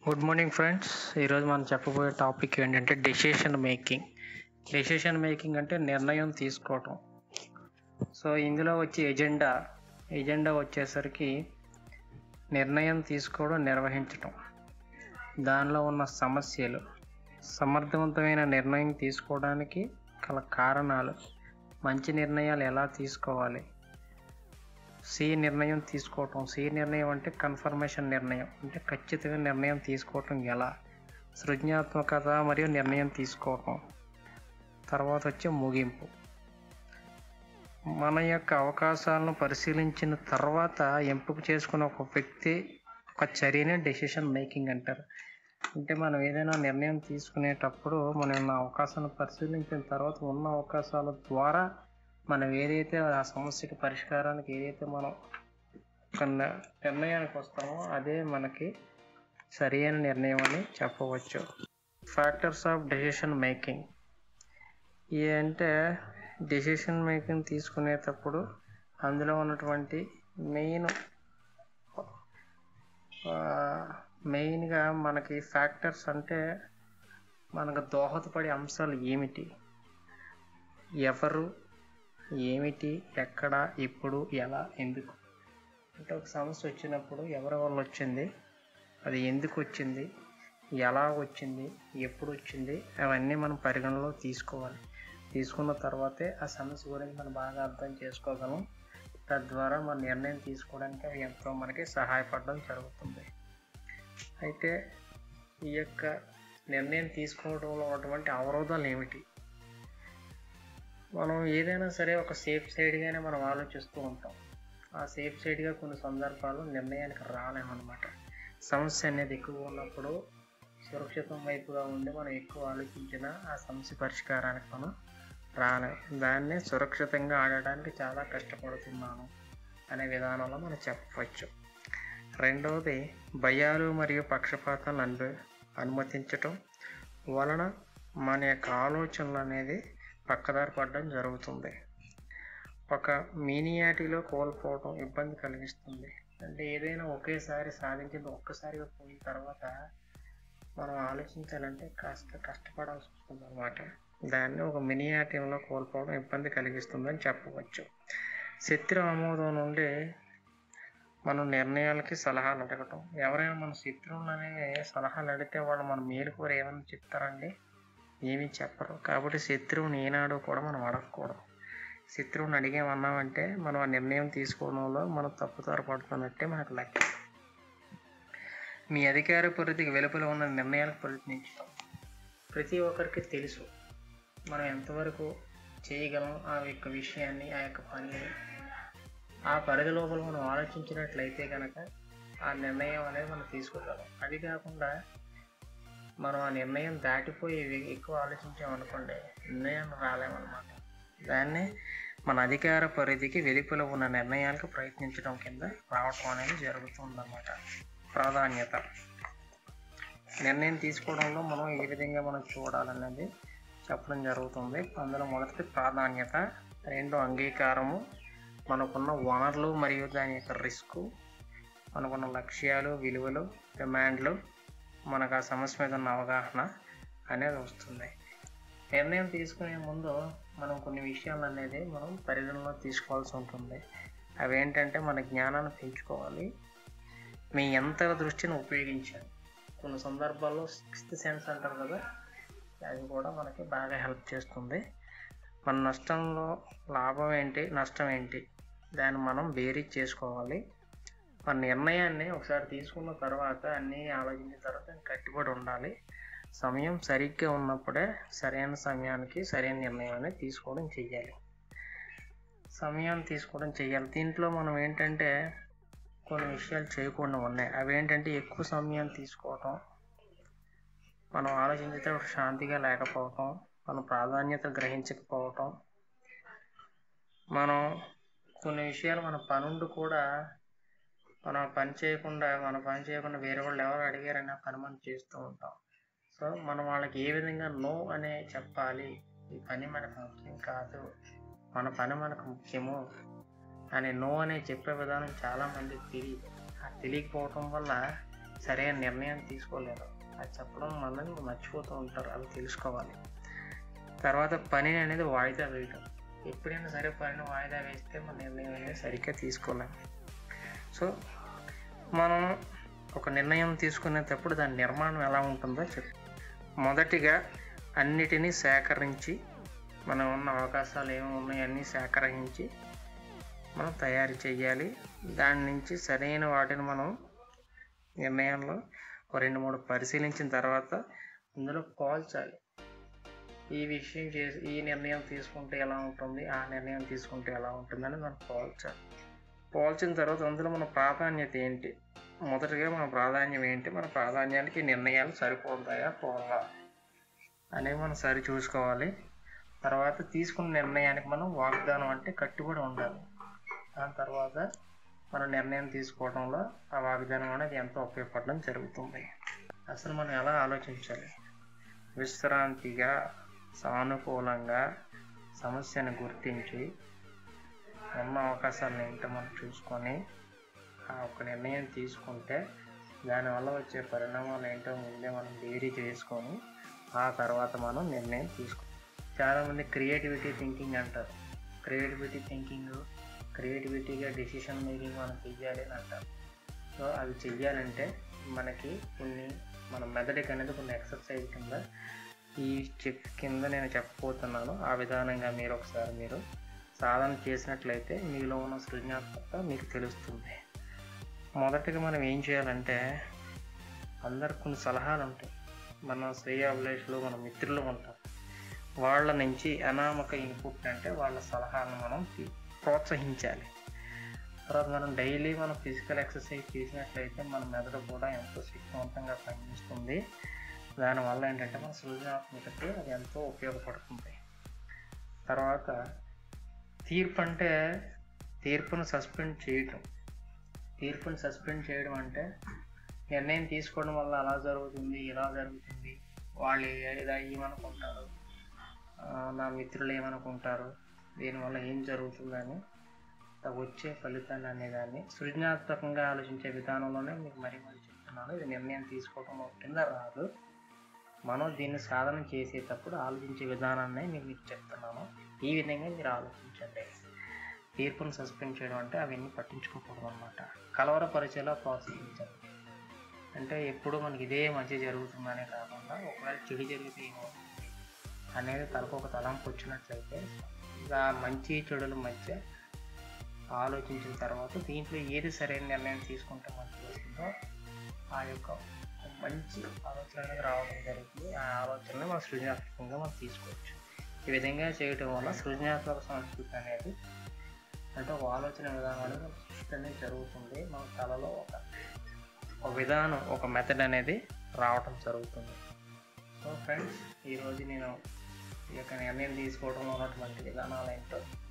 Good morning friends. ఈరోజు మనం చెప్పబోయే టాపిక్ ఏంటంటే డెసిషన్ మేకింగ్. డెసిషన్ మేకింగ్ అంటే నిర్ణయం తీసుకోవటం. సో ఇందులో వచ్చి ఎజెండా వచ్చేసరికి నిర్ణయం తీసుకోవడం, నిర్వహించటం, దానిలో ఉన్న సమస్యలు, సమర్థవంతమైన నిర్ణయం తీసుకోవడానికి గల కారణాలు, మంచి నిర్ణయాలు ఎలా తీసుకోవాలి, నిర్ణయం తీసుకోవటం. నిర్ణయం అంటే కన్ఫర్మేషన్ నిర్ణయం, అంటే ఖచ్చితంగా నిర్ణయం తీసుకోవటం ఎలా, సృజనాత్మకత మరియు నిర్ణయం తీసుకోవటం. తర్వాత వచ్చే ముగింపు. మన యొక్క అవకాశాలను పరిశీలించిన తర్వాత ఎంపిక చేసుకున్న ఒక వ్యక్తి ఒక చర్యనే డెసిషన్ మేకింగ్ అంటారు. అంటే మనం ఏదైనా నిర్ణయం తీసుకునేటప్పుడు మన అవకాశాలను పరిశీలించిన తర్వాత ఉన్న అవకాశాల ద్వారా మనం ఏదైతే ఆ సమస్యకి పరిష్కారానికి ఏదైతే మనం ఒక నిర్ణయానికి వస్తామో అదే మనకి సరైన నిర్ణయం అని చెప్పవచ్చు. ఫ్యాక్టర్స్ ఆఫ్ డెసిషన్ మేకింగ్ అంటే డెసిషన్ మేకింగ్ తీసుకునేటప్పుడు అందులో ఉన్నటువంటి మెయిన్గా మనకి ఫ్యాక్టర్స్ అంటే మనకు దోహదపడే అంశాలు ఏమిటి, ఎవరు, ఏమిటి, ఎక్కడ, ఎప్పుడు, ఎలా, ఎందుకు. అంటే ఒక సమస్య వచ్చినప్పుడు ఎవరి వల్ల వచ్చింది, అది ఎందుకు వచ్చింది, ఎలా వచ్చింది, ఎప్పుడు వచ్చింది, అవన్నీ మనం పరిగణలో తీసుకోవాలి. తీసుకున్న తర్వాతే ఆ సమస్య గురించి మనం బాగా అర్థం చేసుకోగలం. తద్వారా మన నిర్ణయం తీసుకోవడానికి అవి ఎంతో మనకి సహాయపడడం జరుగుతుంది. అయితే ఈ యొక్క నిర్ణయం తీసుకోవడంలో ఉన్నటువంటి అవరోధాలు ఏమిటి? మనం ఏదైనా సరే ఒక సేఫ్ సైడ్గానే మనం ఆలోచిస్తూ ఉంటాం. ఆ సేఫ్ సైడ్గా కొన్ని సందర్భాల్లో నిర్ణయానికి రాలేమన్నమాట. సమస్య అనేది ఎక్కువ ఉన్నప్పుడు సురక్షితం వైపుగా ఉండి మనం ఎక్కువ ఆలోచించినా ఆ సమస్య పరిష్కారానికి మనం రాలేము. దాన్ని సురక్షితంగా ఆడడానికి చాలా కష్టపడుతున్నాను అనే విధానంలో మనం చెప్పవచ్చు. రెండవది భయాలు మరియు పక్షపాతాలను అనుమతించటం వలన మన యొక్క ఆలోచనలు అనేది పక్కదారి పడడం జరుగుతుంది. ఒక మీనియాటిలో కోల్పోవడం ఇబ్బంది కలిగిస్తుంది. అంటే ఏదైనా ఒకేసారి సాధించింది ఒక్కసారిగా పోయిన తర్వాత మనం ఆలోచించాలంటే కాస్త కష్టపడాల్సి వస్తుంది అన్నమాట. దాన్ని ఒక మినియాటివ్లో కోల్పోవడం ఇబ్బంది కలిగిస్తుందని చెప్పవచ్చు. శత్రు ఆమోదం నుండి మనం నిర్ణయాలకి సలహాలు అడగటం. ఎవరైనా మన శత్రువులనే సలహాలు అడిగితే వాళ్ళు మన మేలు కూడా ఏమైనా చెప్తారండి? ఏమీ చెప్పరు. కాబట్టి శత్రువుని ఏనాడు కూడా మనం అడగకూడదు. శత్రువుని అడిగేమన్నామంటే మనం ఆ నిర్ణయం తీసుకోవడంలో మనం తప్పుదారి పడుతున్నట్టే మనకు లెక్క. మీ అధికార పరిధికి వెలుపల ఉన్న నిర్ణయాలకు ప్రయత్నించడం. ప్రతి ఒక్కరికి తెలుసు మనం ఎంతవరకు చేయగలం ఆ యొక్క విషయాన్ని, ఆ యొక్క పనిని. ఆ పరిధి లోపల మనం ఆలోచించినట్లయితే కనుక ఆ నిర్ణయం అనేది మనం తీసుకోగలం. అది కాకుండా మనం ఆ నిర్ణయం దాటిపోయి ఎక్కువ ఆలోచించామనుకోండి, నిర్ణయం రాలేమన్నమాట. దాన్ని మన అధికార పరిధికి వెలుపల ఉన్న నిర్ణయాలకు ప్రయత్నించడం కింద రావటం అనేది జరుగుతుందన్నమాట. ప్రాధాన్యత. నిర్ణయం తీసుకోవడంలో మనం ఏ విధంగా మనం చూడాలనేది చెప్పడం జరుగుతుంది. అందులో మొదటిది ప్రాధాన్యత, రెండో అంగీకారము, మనకున్న వనరులు మరియు దాని యొక్క రిస్క్, మనకున్న లక్ష్యాలు, విలువలు, డిమాండ్లు, మనకు ఆ సమస్య మీద ఉన్న అవగాహన అనేది వస్తుంది. నిర్ణయం తీసుకునే ముందు మనం కొన్ని విషయాలు అనేది మనం పరిగణలో తీసుకోవాల్సి ఉంటుంది. అవి ఏంటంటే మన జ్ఞానాన్ని పెంచుకోవాలి, మీ యంత్ర దృష్టిని ఉపయోగించాలి. కొన్ని సందర్భాల్లో సిక్స్త్ సెన్స్ అంటారు కదా, అది కూడా మనకి బాగా హెల్ప్ చేస్తుంది. మన నష్టంలో లాభం ఏంటి, నష్టం ఏంటి, దాన్ని మనం బేరీజ్ చేసుకోవాలి. మన నిర్ణయాన్ని ఒకసారి తీసుకున్న తర్వాత అన్నీ ఆలోచించిన తర్వాత కట్టుబడి ఉండాలి. సమయం సరిగ్గా ఉన్నప్పుడే సరైన సమయానికి సరైన నిర్ణయం అనేది తీసుకోవడం చెయ్యాలి. దీంట్లో మనం ఏంటంటే కొన్ని విషయాలు చేయకుండా ఉన్నాయి. అవి ఏంటంటే ఎక్కువ సమయం తీసుకోవటం, మనం ఆలోచించేటప్పుడు శాంతిగా లేకపోవటం, మన ప్రాధాన్యత గ్రహించకపోవటం, మనం కొన్ని విషయాలు మన పనుండి కూడా మన పని చేయకుండా వేరే వాళ్ళు ఎవరు అడిగారని ఆ పని మనం చేస్తూ ఉంటాం. సో మనం వాళ్ళకి ఏ విధంగా నో అనే చెప్పాలి, ఈ పని మనకు ముఖ్యం కాదు, మన పని మనకు ముఖ్యము అని నో అనే చెప్పే విధానం చాలామందికి తెలియదు. తెలియకపోవటం వల్ల సరైన నిర్ణయం తీసుకోలేరు. అది చెప్పడం వల్ల మర్చిపోతూ ఉంటారు. అవి తెలుసుకోవాలి. తర్వాత పని అనేది వాయిదా వేయటం. ఎప్పుడైనా సరే పనిని వాయిదా వేస్తే మన నిర్ణయం అనేది సరిగ్గా తీసుకోలేము. సో మనం ఒక నిర్ణయం తీసుకునేటప్పుడు దాని నిర్మాణం ఎలా ఉంటుందో మొదటిగా అన్నిటినీ సేకరించి, మనం ఉన్న అవకాశాలు ఏమి ఉన్నాయో అన్నీ సేకరించి మనం తయారు చేయాలి. దాని నుంచి సరైన వాటిని మనం నిర్ణయంలో 2-3 పరిశీలించిన తర్వాత అందులో పోల్చాలి. ఈ విషయం చేసి ఈ నిర్ణయం తీసుకుంటే ఎలా ఉంటుంది, ఆ నిర్ణయం తీసుకుంటే ఎలా ఉంటుందని మనం పోల్చాలి. పోల్చిన తర్వాత అందులో మన ప్రాధాన్యత ఏంటి, మొదటిగా మన ప్రాధాన్యం ఏంటి, మన ప్రాధాన్యానికి నిర్ణయాలు సరిపోతాయా పోలా అనేవి మనం సరి చూసుకోవాలి. తర్వాత తీసుకున్న నిర్ణయానికి మనం వాగ్దానం అంటే కట్టుబడి ఉండాలి. దాని తర్వాత మన నిర్ణయం తీసుకోవడంలో ఆ వాగ్దానం అనేది ఎంతో ఉపయోగపడడం జరుగుతుంది. అసలు మనం ఎలా ఆలోచించాలి? విశ్రాంతిగా, సానుకూలంగా సమస్యను గుర్తించి ఉన్న అవకాశాలను ఏంటో మనం చూసుకొని ఆ ఒక నిర్ణయం తీసుకుంటే దానివల్ల వచ్చే పరిణామాలు ఏంటో ముందే మనం బేరీ చేసుకొని ఆ తర్వాత మనం నిర్ణయం తీసుకోవాలి. చాలామంది క్రియేటివిటీ థింకింగ్ అంటారు. క్రియేటివిటీగా డెసిషన్ మేకింగ్ మనం చెయ్యాలి అని అంటారు. సో అవి చెయ్యాలంటే మనకి మన మెదడుకి అనేది కొన్ని ఎక్సర్సైజ్ కింద ఈ కింద నేను చెప్పబోతున్నాను. ఆ విధానంగా మీరు సాధన చేసినట్లయితే మీలో ఉన్న సృజనాత్మకత మీకు తెలుస్తుంది. మొదటిగా మనం ఏం చేయాలంటే, అందరికి కొన్ని సలహాలు ఉంటాయి. మన శ్రేయోభిలాషులు, మన మిత్రులు ఉంటారు. వాళ్ళ నుంచి అనామక ఇన్పుట్ అంటే వాళ్ళ సలహాలను మనం ప్రోత్సహించాలి. తర్వాత మనం డైలీ ఫిజికల్ ఎక్సర్సైజ్ చేసినట్లయితే మన మెదడు కూడా ఎంతో శక్తివంతంగా పనిచేస్తుంది. దానివల్ల ఏంటంటే మన సృజనాత్మకతకి అది ఎంతో ఉపయోగపడుతుంది. తర్వాత తీర్పును సస్పెండ్ చేయడం అంటే నిర్ణయం తీసుకోవడం వల్ల అలా జరుగుతుంది, ఇలా జరుగుతుంది, వాళ్ళు ఏమనుకుంటారు, నా మిత్రులు ఏమనుకుంటారు, దీనివల్ల ఏం జరుగుతుందని వచ్చే ఫలితాన్ని అనేదాన్ని సృజనాత్మకంగా ఆలోచించే విధానంలోనే మీకు మరీ చెప్తున్నాను. ఇది నిర్ణయం తీసుకోవడం కింద రాదు. మనం దీన్ని సాధన చేసేటప్పుడు ఆలోచించే విధానాన్ని మీకు చెప్తున్నాను. ఈ విధంగా మీరు ఆలోచించండి. తీర్పును సస్పెండ్ చేయడం అంటే అవన్నీ పట్టించుకోకూడదు అన్నమాట. కలవరపరిచేలా ప్రోత్సహించాలి. అంటే ఎప్పుడు మనకి ఇదే మంచి జరుగుతుందనే కాకుండా ఒకవేళ చెడు జరిగితే ఏమవుతుంది అనేది తలకు తలంపు వచ్చినట్లయితే ఆ మంచి చెడుల మధ్య ఆలోచించిన తర్వాత దీంట్లో ఏది సరైన నిర్ణయం తీసుకుంటే మంచి వస్తుందో ఆ యొక్క మంచి ఆలోచన అనేది రావడం జరుగుతుంది. ఆ ఆలోచనని మనం సృజనాత్మకంగా మనం తీసుకోవచ్చు. ఈ విధంగా చేయడం వల్ల సృజనాత్మక సంస్కృతి అనేది అంటే ఒక ఆలోచన విధానం అనేది సృష్టి అనేది జరుగుతుంది. మన తలలో ఒక విధానం, ఒక మెథడ్ అనేది రావటం జరుగుతుంది. సో ఫ్రెండ్స్, ఈరోజు నేను ఈ యొక్క నిర్ణయం తీసుకోవడంలో ఉన్నటువంటి విధానాలు ఏంటో